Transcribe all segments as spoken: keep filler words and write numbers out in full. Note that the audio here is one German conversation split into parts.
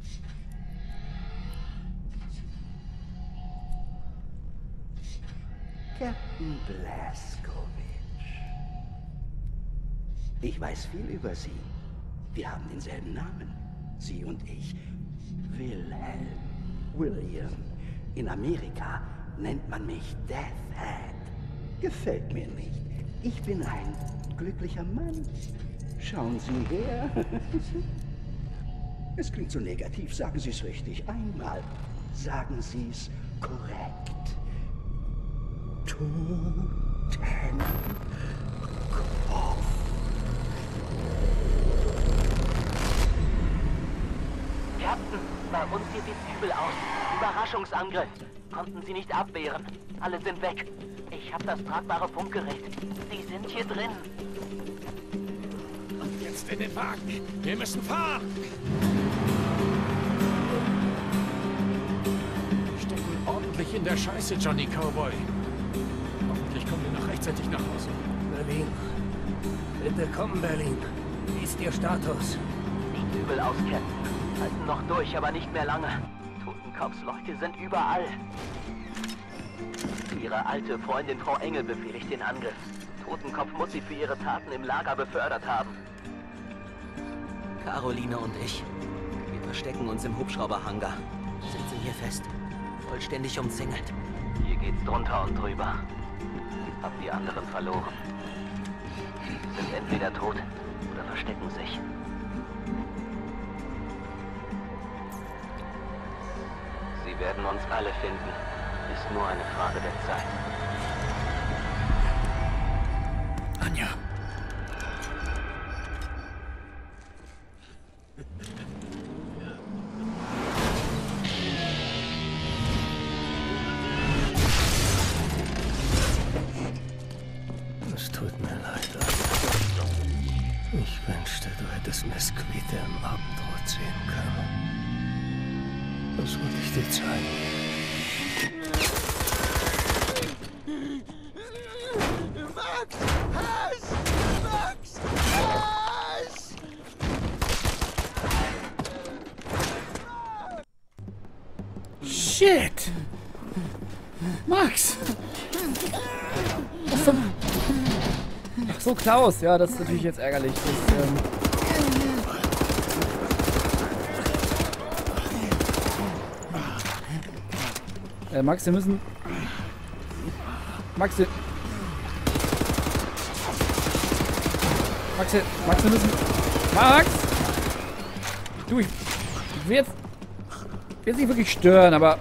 Captain Blazkowicz. Ich weiß viel über Sie. Wir haben denselben Namen. Sie und ich. Wilhelm. William. In Amerika nennt man mich Deathhead. Gefällt mir nicht. Ich bin ein glücklicher Mann. Schauen Sie her. Es klingt so negativ. Sagen Sie es richtig. Einmal. Sagen Sie es korrekt. Totenkopf. Captain, bei uns hier sieht's übel aus. Überraschungsangriff. Konnten Sie nicht abwehren. Alle sind weg. Ich habe das tragbare Funkgerät. Sie sind hier drin. Und jetzt in den Wagen. Wir müssen fahren. Wir stecken ordentlich in der Scheiße, Johnny Cowboy. Hoffentlich kommen wir noch rechtzeitig nach Hause. Berlin. Bitte komm, Berlin. Wie ist Ihr Status? Sieht übel aus, Captain. Halten noch durch, aber nicht mehr lange. Totenkopfs Leute sind überall. Ihre alte Freundin Frau Engel befehligt den Angriff. Totenkopf muss sie für ihre Taten im Lager befördert haben. Caroline und ich, wir verstecken uns im Hubschrauberhangar. Sitzen hier fest, vollständig umzingelt. Hier geht's drunter und drüber. Hab die anderen verloren. Sind entweder tot oder verstecken sich. Sie werden uns alle finden. Ist nur eine Frage der Zeit. Anja. Es tut mir leid. Ich wünschte, du hättest Miss Quitte im Abendrot sehen können. Das wollte ich dir zeigen. Max! Hass! Max! Hass! Shit! Max! Was zum... Ach so, Klaus. Ja, das ist natürlich jetzt ärgerlich. Das, ähm äh, Max, wir müssen... Max, wir... Max, wir... Max, wir müssen... Max! Du, ich... Ich will jetzt... Ich will jetzt nicht wirklich stören, aber...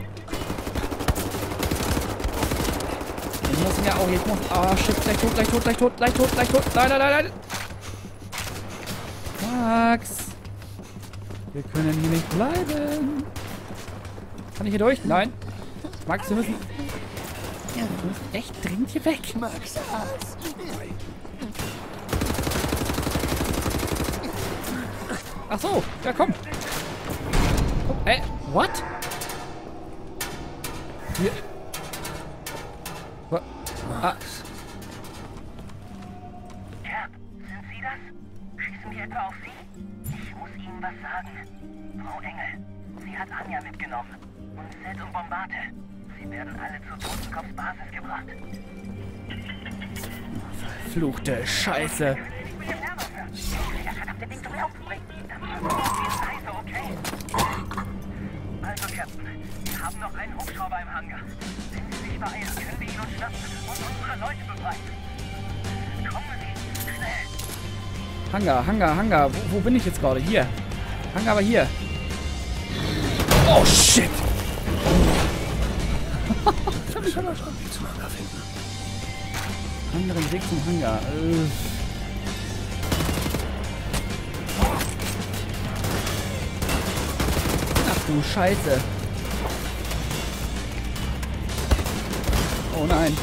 Ich muss ihn ja auch... Ich muss... Ah, shit, gleich tot, gleich tot, gleich tot, gleich tot, gleich tot. Nein, nein, nein, nein! Max! Wir können hier nicht bleiben. Kann ich hier durch? Nein. Max, wir müssen... Wir müssen echt dringend hier weg. Max! Hass! Ach so, ja komm. Komm, äh, what? Wir... Wa- Ah, Cap, sind Sie das? Schießen wir etwa auf Sie? Ich muss Ihnen was sagen. Frau Engel, sie hat Anja mitgenommen. Und Seth und Bombate. Sie werden alle zur Totenkopfs Basis gebracht. verfluchte Scheiße. Also, Captain, wir haben noch einen Hubschrauber im Hangar. Wenn Sie sich beeilen, können wir ihn uns schnappen und unsere Leute befreien. Kommen Sie, schnell! Hangar, Hangar, Hangar. Wo, wo bin ich jetzt gerade? Hier. Hangar, aber hier. Oh, shit! Ich muss einen anderen Weg zum Hangar finden. Anderen Weg zum Hangar. Äh. Ach du Scheiße. Oh nein.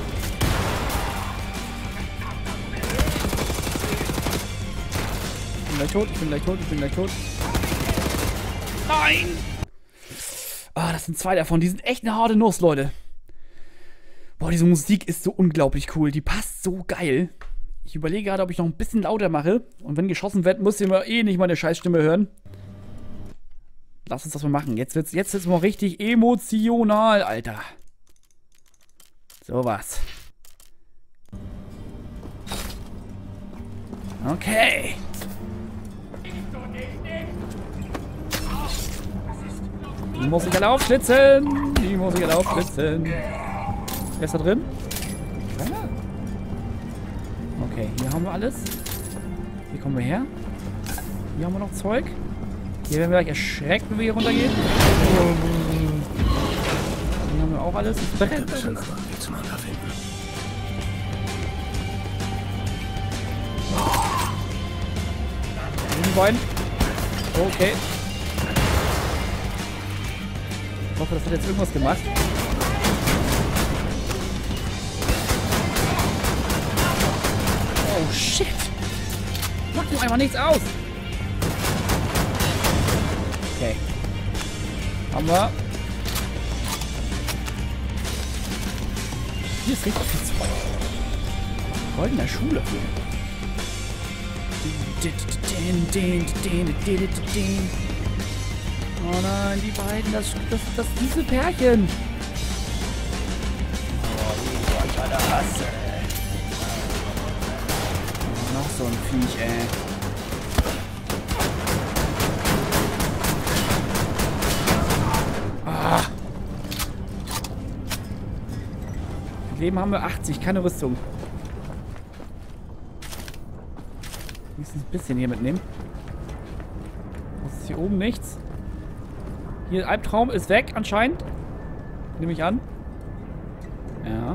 Ich bin gleich tot, ich bin gleich tot, ich bin gleich tot. Nein! Ah, das sind zwei davon. Die sind echt eine harte Nuss, Leute. Boah, diese Musik ist so unglaublich cool. Die passt so geil. Ich überlege gerade, ob ich noch ein bisschen lauter mache. Und wenn geschossen wird, muss ihr mal eh nicht meine Scheißstimme hören. Lass uns das mal machen. Jetzt wird's, jetzt wird's mal richtig emotional, Alter. Sowas. Okay. Die muss ich alle aufschlitzen. Die muss ich alle aufschlitzen. Wer ist da drin? Keiner. Okay, hier haben wir alles. Hier kommen wir her. Hier haben wir noch Zeug. Hier werden wir gleich erschreckt, wenn wir hier runtergehen. Hier haben wir auch alles. Es brennt. Die beiden. Okay. Ich hoffe, das hat jetzt irgendwas gemacht. Oh shit. Macht ihm einfach nichts aus. Okay. Haben wir. Hier ist richtig viel Zeug. Goldener Schule. Oh nein, die beiden, das, das, das diese Pärchen. Oh, die ich alle hasse. Oh, noch so ein Viech, ey. Ah. Leben haben wir achtzig, keine Rüstung. Wenigstens ein bisschen hier mitnehmen. Was ist hier oben? Nichts. Hier, Albtraum ist weg anscheinend. Nehme ich an. Ja.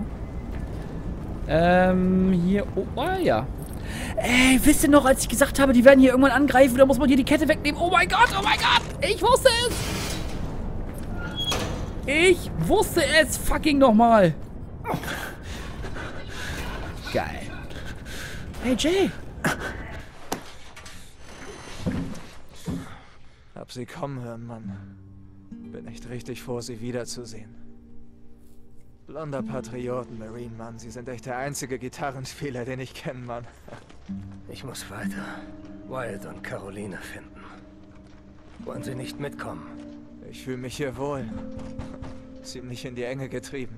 Ähm, hier. Oh, oh, ja. Ey, wisst ihr noch, als ich gesagt habe, die werden hier irgendwann angreifen, da muss man hier die Kette wegnehmen. Oh mein Gott, oh mein Gott. Ich wusste es. Ich wusste es fucking nochmal. Geil. Hey, Jay. Hab sie kommen hören, Mann. Bin echt richtig froh, sie wiederzusehen. Blonder Patrioten, Marine, Mann. Sie sind echt der einzige Gitarrenspieler, den ich kenne, Mann. Ich muss weiter. Wyatt und Caroline finden. Wollen Sie nicht mitkommen? Ich fühle mich hier wohl. Ziemlich in die Enge getrieben.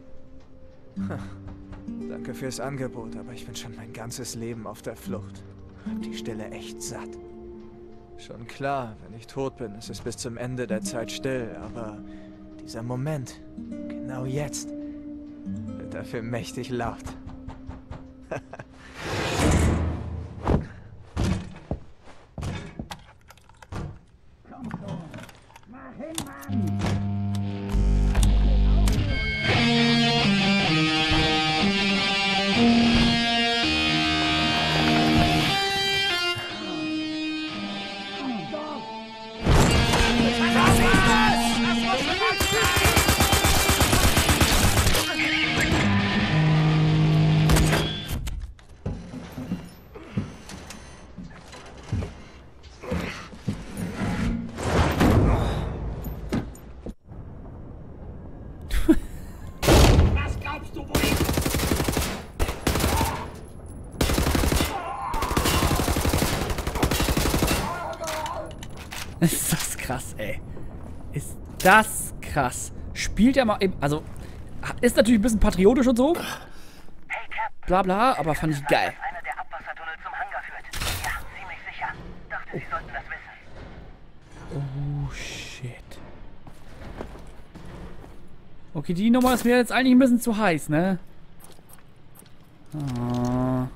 Danke fürs Angebot, aber ich bin schon mein ganzes Leben auf der Flucht. Hab die Stille echt satt. Schon klar, wenn ich tot bin, ist es bis zum Ende der Zeit still, aber dieser Moment, genau jetzt, wird dafür mächtig laut. Ist das krass, ey. Ist das krass. Spielt er mal eben. Also, ist natürlich ein bisschen patriotisch und so. Hey, Cap. Bla bla, aber fand ich geil. Dass einer der Abwassertunnel zum Hangar führt. Ja, ziemlich sicher. Dachte, Sie sollten das wissen. Oh, shit. Okay, die Nummer ist mir jetzt eigentlich ein bisschen zu heiß, ne? Oh.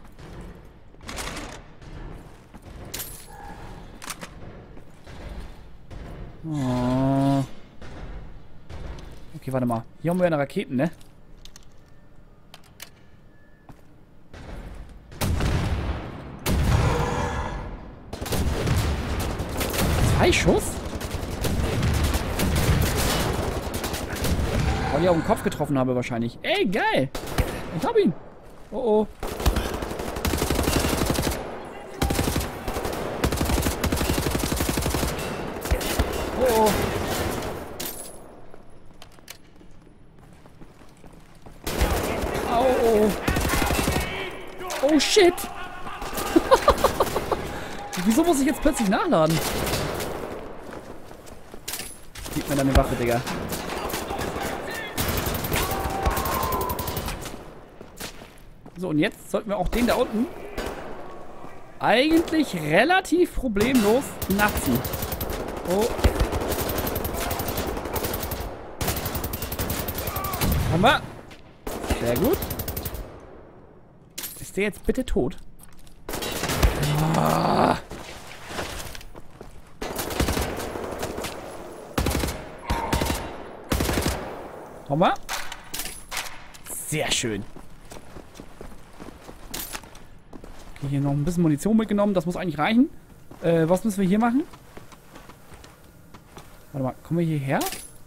Oh. Okay, warte mal. Hier haben wir ja eine Raketen, ne? Zwei Schuss? Weil ich auf den Kopf getroffen habe wahrscheinlich. Ey, geil! Ich hab ihn! Oh oh. Oh oh. Au, oh. Oh shit. Wieso muss ich jetzt plötzlich nachladen? mir deine Waffe, Digga. So, und jetzt sollten wir auch den da unten eigentlich relativ problemlos natzen. Oh. Haben wir. Sehr gut. Ist der jetzt bitte tot? Ah. Haben wir. Sehr schön. Okay, hier noch ein bisschen Munition mitgenommen. Das muss eigentlich reichen. Äh, was müssen wir hier machen? Warte mal, kommen wir hierher?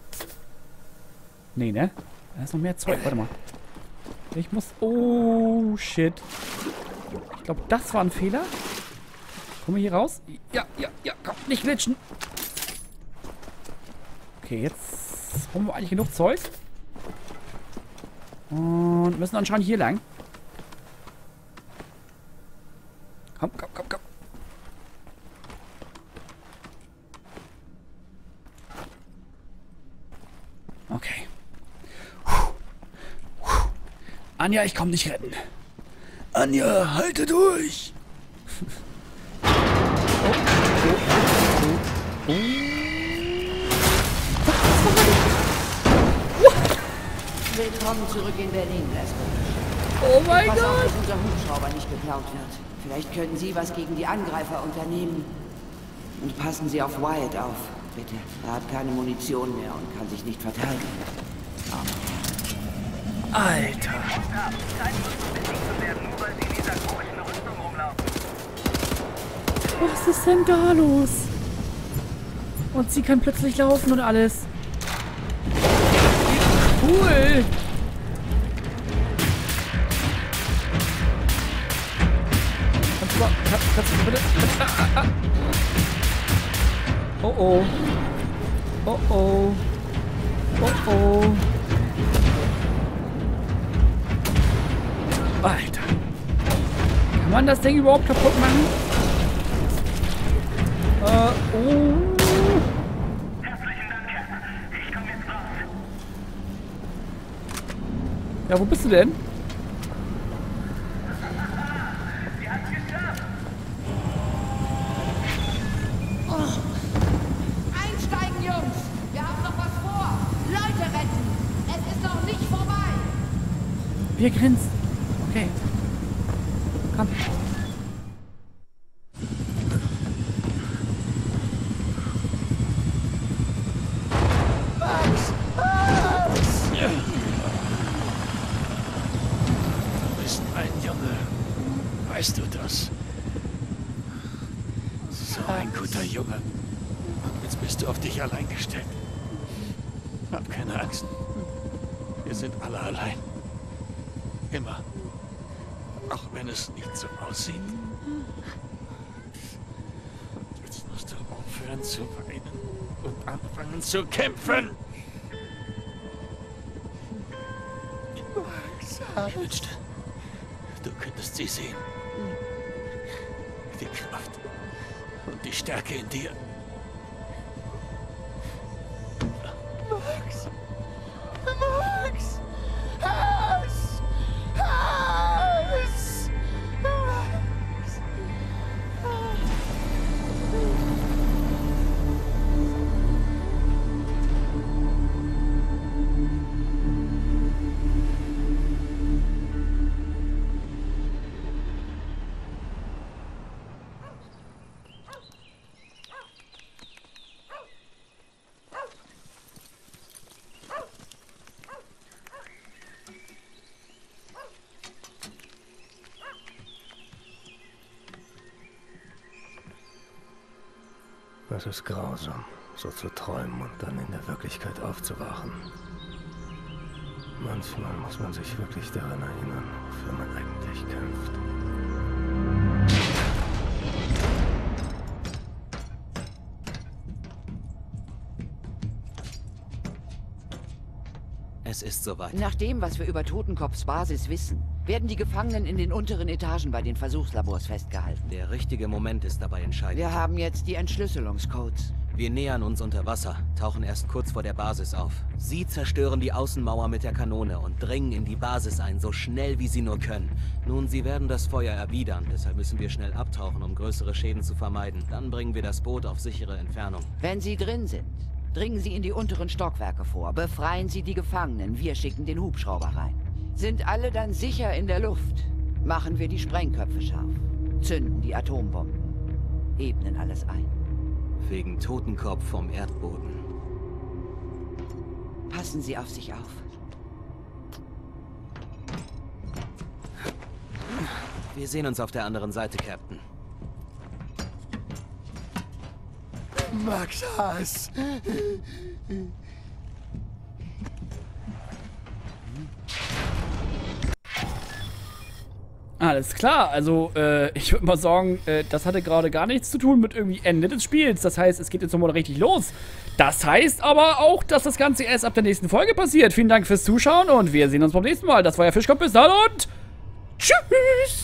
Nee, ne? Da ist noch mehr Zeug. Warte mal. Ich muss... Oh, shit. Ich glaube, das war ein Fehler. Kommen wir hier raus? Ja, ja, ja. Komm, nicht glitschen. Okay, jetzt haben wir eigentlich genug Zeug. Und müssen anscheinend hier lang. Komm, komm, komm, komm. Okay. Anja, ich komm dich retten. Anja, halte durch. oh, oh, oh, oh. Willkommen zurück in Berlin, Leslie. Oh mein Pass Gott. auf, dass unser Hubschrauber nicht geklaut wird. Vielleicht können Sie was gegen die Angreifer unternehmen. Und passen Sie auf Wyatt auf, bitte. Er hat keine Munition mehr und kann sich nicht verteidigen. Alter. Was ist denn da los? Und sie kann plötzlich laufen und alles. Cool. Kannst du mal... Kannst, kannst du bitte... Ah, ah. Oh oh. Oh oh. Oh oh. Alter. Kann man das Ding überhaupt kaputt machen? Äh, oh. Herzlichen Dank. Ich komme jetzt raus. Ja, wo bist du denn? Sie hat's geschafft. Oh. Einsteigen, Jungs! Wir haben noch was vor! Leute retten! Es ist noch nicht vorbei! Wir grinsen. Okay. Komm. Max! Max! Du bist ein Junge. Weißt du das? So ein guter Junge. Jetzt bist du auf dich allein gestellt. Hab keine Angst. Wir sind alle allein. Immer. Auch wenn es nicht so aussieht. Jetzt musst du aufhören zu weinen und anfangen zu kämpfen. Ich wünschte, du könntest sie sehen. Die Kraft und die Stärke in dir. Max! Max! Hass! Hass! Max! Es ist grausam, so zu träumen und dann in der Wirklichkeit aufzuwachen. Manchmal muss man sich wirklich daran erinnern, wofür man eigentlich kämpft. Es ist soweit. Nach dem, was wir über Totenkopfs Basis wissen, werden die Gefangenen in den unteren Etagen bei den Versuchslabors festgehalten. Der richtige Moment ist dabei entscheidend. Wir haben jetzt die Entschlüsselungscodes. Wir nähern uns unter Wasser, tauchen erst kurz vor der Basis auf. Sie zerstören die Außenmauer mit der Kanone und dringen in die Basis ein, so schnell wie sie nur können. Nun, sie werden das Feuer erwidern, deshalb müssen wir schnell abtauchen, um größere Schäden zu vermeiden. Dann bringen wir das Boot auf sichere Entfernung. Wenn Sie drin sind, dringen Sie in die unteren Stockwerke vor, befreien Sie die Gefangenen, wir schicken den Hubschrauber rein. Sind alle dann sicher in der Luft, machen wir die Sprengköpfe scharf, zünden die Atombomben, ebnen alles ein. Wegen Totenkopf vom Erdboden. Passen Sie auf sich auf. Wir sehen uns auf der anderen Seite, Captain. Max Haas. Alles klar, also äh, ich würde mal sagen, äh, das hatte gerade gar nichts zu tun mit irgendwie Ende des Spiels. Das heißt, es geht jetzt nochmal richtig los. Das heißt aber auch, dass das Ganze erst ab der nächsten Folge passiert. Vielen Dank fürs Zuschauen und wir sehen uns beim nächsten Mal. Das war ja Fischkopf, bis dann und tschüss!